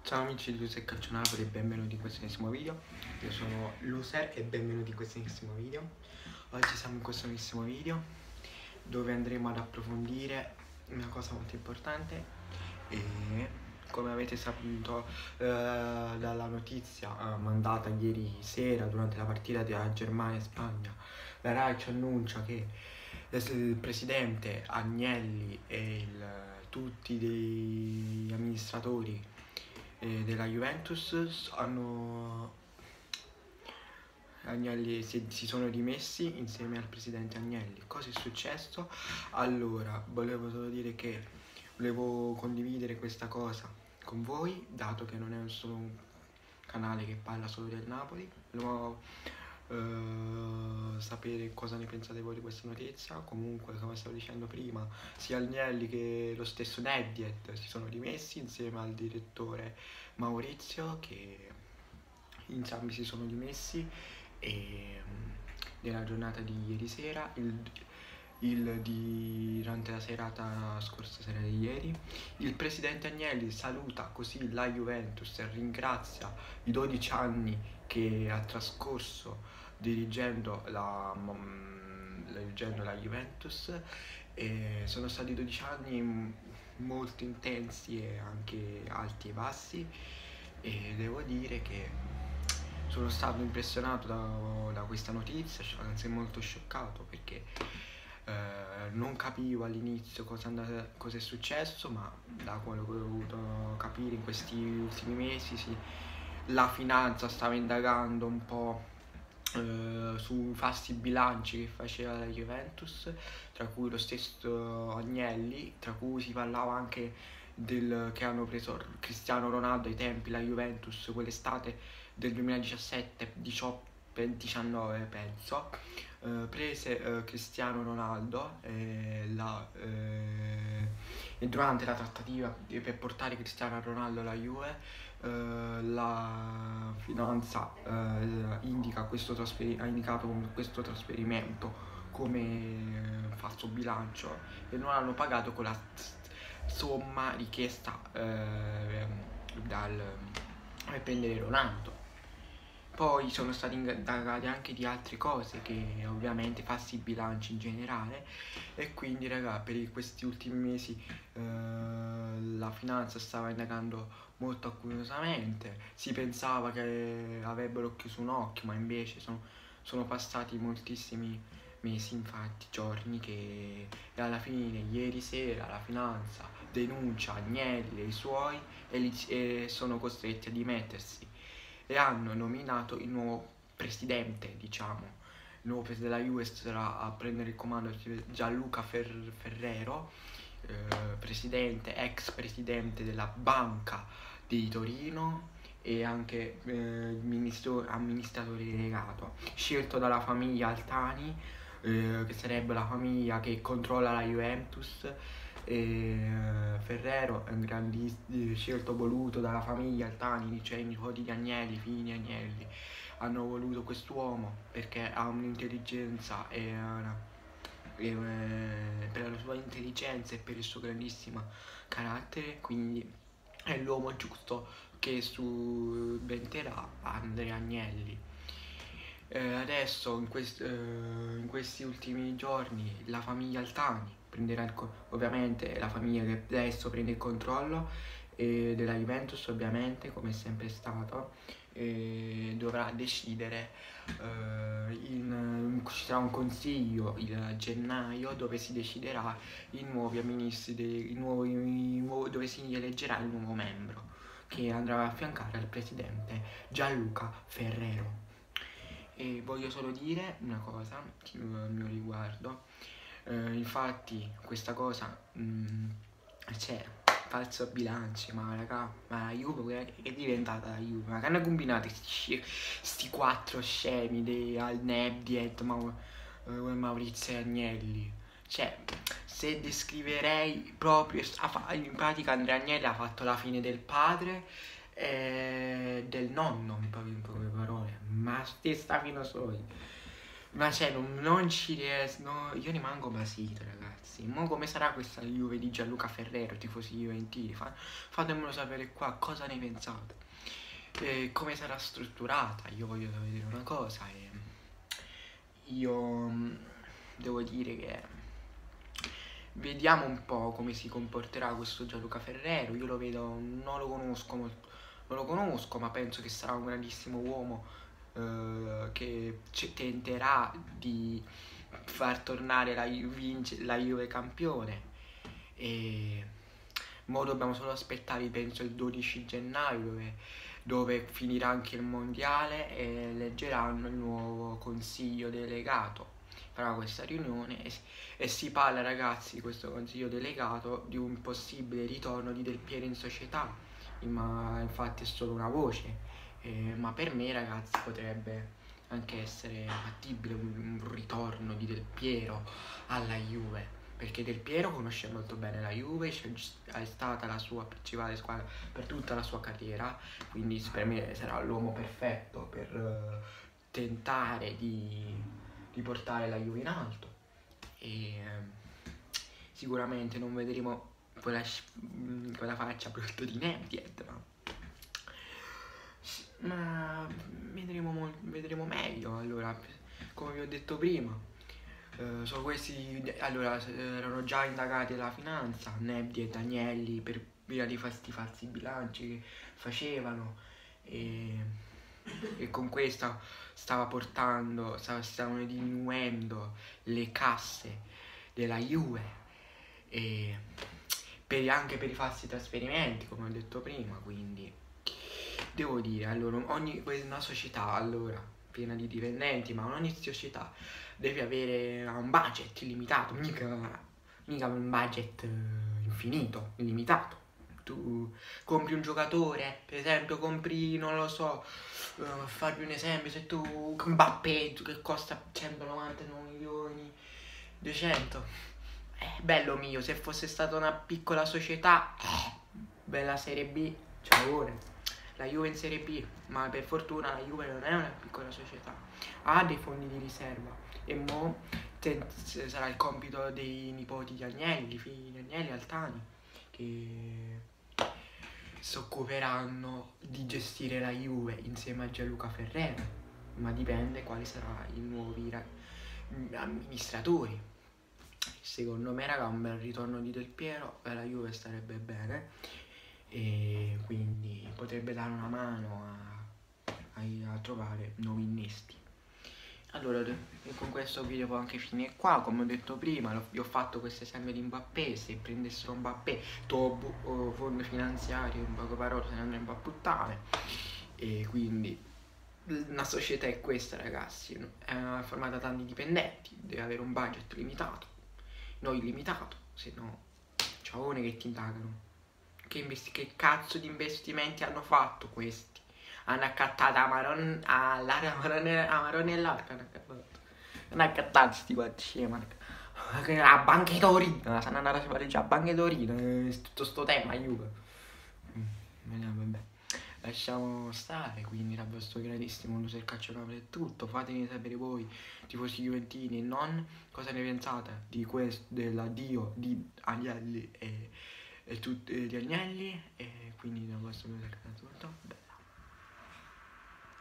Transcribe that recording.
Ciao amici di Loser Calcio Napoli e benvenuti in questo nuovissimo video. Io sono Loser e benvenuti in questo nuovissimo video. Oggi siamo in questo nuovissimo video dove andremo ad approfondire una cosa molto importante e come avete saputo dalla notizia mandata ieri sera durante la partita tra Germania e Spagna, la Rai ci annuncia che il presidente Agnelli e tutti gli amministratori della Juventus Agnelli si sono dimessi insieme al presidente Agnelli. Cosa è successo? Allora, volevo solo dire che volevo condividere questa cosa con voi, dato che non è solo un canale che parla solo del Napoli. Volevo sapere cosa ne pensate voi di questa notizia. Comunque, come stavo dicendo prima, sia Agnelli che lo stesso Nedved si sono dimessi insieme al direttore Maurizio, che entrambi si sono dimessi e nella giornata di ieri sera, durante la scorsa sera di ieri, il presidente Agnelli saluta così la Juventus e ringrazia i 12 anni che ha trascorso dirigendo la Juventus. E sono stati 12 anni molto intensi e anche alti e bassi, e devo dire che sono stato impressionato da questa notizia, anzi molto scioccato, perché non capivo all'inizio cosa è successo, ma da quello che ho dovuto capire in questi ultimi mesi, la finanza stava indagando un po' su falsi bilanci che faceva la Juventus, tra cui lo stesso Agnelli, tra cui si parlava anche che hanno preso Cristiano Ronaldo ai tempi, la Juventus, quell'estate del 2017-18-19 penso, prese Cristiano Ronaldo e durante la trattativa per portare Cristiano Ronaldo alla Juve, la finanza ha indicato questo trasferimento come falso bilancio e non hanno pagato con la somma richiesta per prendere Ronaldo. Poi sono stati indagati anche di altre cose, che ovviamente falsi bilanci in generale, e quindi raga, per questi ultimi mesi la finanza stava indagando molto accuratamente. Si pensava che avrebbero chiuso un occhio, ma invece sono passati moltissimi mesi, infatti giorni, e alla fine ieri sera la finanza denuncia Agnelli e i suoi e sono costretti a dimettersi e hanno nominato il nuovo presidente, diciamo. Il nuovo presidente della Juve sarà a prendere il comando Gianluca Ferrero, ex presidente della Banca di Torino e anche amministratore delegato, scelto dalla famiglia Altani, che sarebbe la famiglia che controlla la Juventus. Ferrero è un scelto voluto dalla famiglia Altani, cioè i nipoti di Agnelli, figli di Agnelli, hanno voluto quest'uomo perché ha un'intelligenza per la sua intelligenza e per il suo grandissimo carattere, quindi è l'uomo giusto che subenterà Andrea Agnelli. Adesso in questi ultimi giorni la famiglia Altani prenderà ovviamente la famiglia che adesso prende il controllo della Juventus, ovviamente, come è sempre stato, dovrà decidere. Ci sarà un consiglio il gennaio dove si deciderà i nuovi amministri, dove si eleggerà il nuovo membro che andrà a affiancare al presidente Gianluca Ferrero. E voglio solo dire una cosa a mio riguardo, infatti questa cosa c'è falso bilanci, ma raga, ma la Juve è diventata la Juve, ma che hanno combinato sti quattro scemi al Nedved, Maurizio e Agnelli? Cioè, se descriverei proprio, in pratica Andrea Agnelli ha fatto la fine del padre del nonno, in poche parole, ma stessa fino solo. Ma cioè, non ci riesco, no, io rimango basito, ragazzi. Mo' come sarà questa Juve di Gianluca Ferrero, tifosi juventini? Fatemelo sapere qua, cosa ne pensate? Come sarà strutturata? Io voglio vedere una cosa e io devo dire che vediamo un po' come si comporterà questo Gianluca Ferrero. Io lo vedo, non lo conosco molto, non lo conosco, ma penso che sarà un grandissimo uomo che tenterà di far tornare la Juve campione. E mo dobbiamo solo aspettare, penso, il 12 gennaio dove finirà anche il mondiale e eleggeranno il nuovo consiglio delegato. Farà questa riunione e si parla, ragazzi, questo consiglio delegato, di un possibile ritorno di Del Piero in società, ma infatti è solo una voce, ma per me, ragazzi, potrebbe anche essere fattibile un ritorno di Del Piero alla Juve, perché Del Piero conosce molto bene la Juve, è stata la sua principale squadra per tutta la sua carriera, quindi per me sarà l'uomo perfetto per tentare di portare la Juve in alto. E sicuramente non vedremo quella faccia brutta di Nedved, ma vedremo meglio. Allora, come vi ho detto prima, sono questi, allora, erano già indagati dalla finanza, Nebdi e Agnelli, per via di questi falsi bilanci che facevano, e con questa stavano diminuendo le casse della Juve, e anche per i falsi trasferimenti, come ho detto prima. Quindi devo dire, allora, una società, allora, piena di dipendenti, ma ogni società deve avere un budget illimitato, mica un budget infinito, illimitato. Tu compri un giocatore, per esempio compri, non lo so, farvi un esempio, se tu Mbappé che costa 199 milioni, 200, bello mio, se fosse stata una piccola società, bella Serie B, ciao. La Juve in Serie B, ma per fortuna la Juve non è una piccola società, ha dei fondi di riserva e mo sarà il compito dei nipoti di Agnelli, figli di Agnelli, Altani, che si occuperanno di gestire la Juve insieme a Gianluca Ferrero, ma dipende quali saranno i nuovi amministratori. Secondo me, raga, un bel ritorno di Del Piero per la Juve starebbe bene, e quindi potrebbe dare una mano a trovare nuovi innesti. Allora, con questo video può anche finire qua. Come ho detto prima, vi ho fatto questo esempio di Mbappé. Se prendessero Mbappé, fondo finanziario, in poche parole, se ne andrebbe a puttane. E quindi una società è questa, ragazzi, è formata da tanti dipendenti, deve avere un budget limitato, non illimitato, se no ciaone che ti indagano. Che cazzo di investimenti hanno fatto questi? Hanno accattato Amarone e l'Arca. Non ha accattato sti quattro scema. A Banca di Torino, stanno andando a spareggiare a Banca di Torino, tutto sto tema, Juve. Vabbè. Lasciamo stare, quindi dal vostro gradissimo Lucio il Calciopapere è tutto. Fatemi sapere voi, tifosi juventini e non, cosa ne pensate di questo, dell'addio di Agnelli di Agnelli, e quindi dal vostro Lucio il Calciopapere è tutto.